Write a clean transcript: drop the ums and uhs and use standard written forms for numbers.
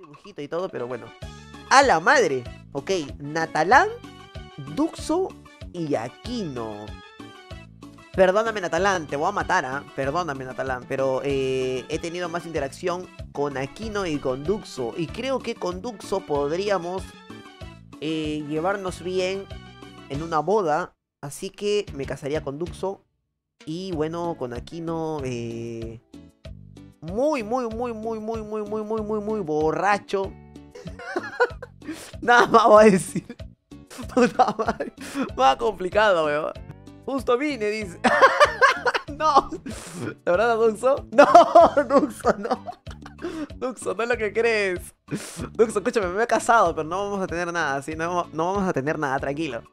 dibujito y todo, pero bueno. ¡A la madre! Ok, Natalán, Duxo y Aquino. Perdóname, Natalán, te voy a matar, ¿ah? Perdóname, Natalán, pero he tenido más interacción con Aquino y con Duxo. Y creo que con Duxo podríamos llevarnos bien en una boda. Así que me casaría con Duxo. Y bueno, con Aquino, muy borracho. Nada más voy a decir. Puta madre. Más complicado, weón. Justo vine, dice. No. ¿La verdad, Duxo? No, Duxo, no. Duxo, no es lo que crees. Duxo, escúchame, me he casado, pero no vamos a tener nada, ¿sí? No, no vamos a tener nada, tranquilo.